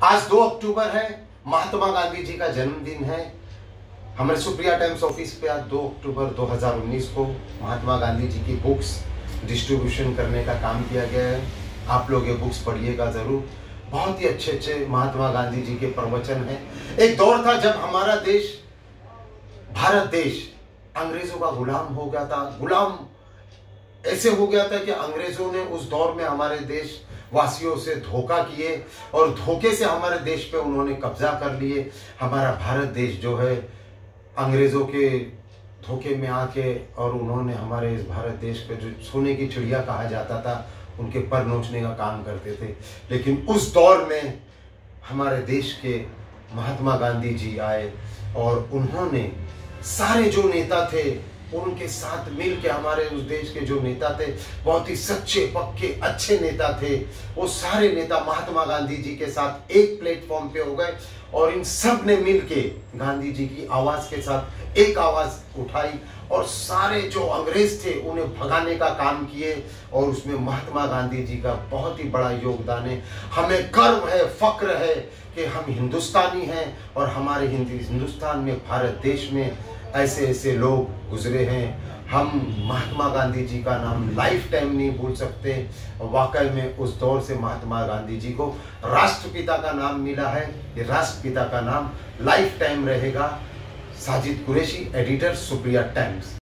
आज 2 अक्टूबर है, महात्मा गांधी जी का जन्मदिन है। हमारे सुप्रिया टाइम्स ऑफिस पे आज 2 अक्टूबर 2019 को महात्मा गांधी जी की बुक्स डिस्ट्रीब्यूशन करने का काम किया गया है। आप लोग ये बुक्स पढ़िएगा ज़रूर। बहुत ही अच्छे अच्छे महात्मा गांधी जी के प्रवचन हैं। एक दौर था जब हमारा देश, भारत देश, अंग्रेजों का गुलाम हो गया था। गुलाम ऐसे हो गया था कि अंग्रेजों ने उस दौर में हमारे देश वासियों से धोखा किए और धोखे से हमारे देश पे उन्होंने कब्जा कर लिए। हमारा भारत देश जो है अंग्रेजों के धोखे में आके और उन्होंने हमारे इस भारत देश पे जो सोने की चिड़िया कहा जाता था, उनके पर नोचने का काम करते थे। लेकिन उस दौर में हमारे देश के महात्मा गांधी जी आए और उन्होंने सारे जो नेता थे उनके साथ मिल के, हमारे उस देश के जो नेता थे, बहुत ही सच्चे पक्के अच्छे नेता थे, वो सारे नेता महात्मा गांधी जी के साथ एक प्लेटफॉर्म पे हो गए और इन सब ने मिल के गांधी जी की आवाज के साथ एक आवाज उठाई और सारे जो अंग्रेज थे उन्हें भगाने का काम किए। और उसमें महात्मा गांधी जी का बहुत ही बड़ा योगदान है। हमें गर्व है, फक्र है कि हम हिंदुस्तानी हैं और हमारे हिंदुस्तान में, भारत देश में ऐसे ऐसे लोग गुजरे हैं। हम महात्मा गांधी जी का नाम लाइफ टाइम नहीं भूल सकते। वाकई में उस दौर से महात्मा गांधी जी को राष्ट्रपिता का नाम मिला है। ये राष्ट्रपिता का नाम लाइफ टाइम रहेगा। Sajid Qureshi, editor, Supriya times.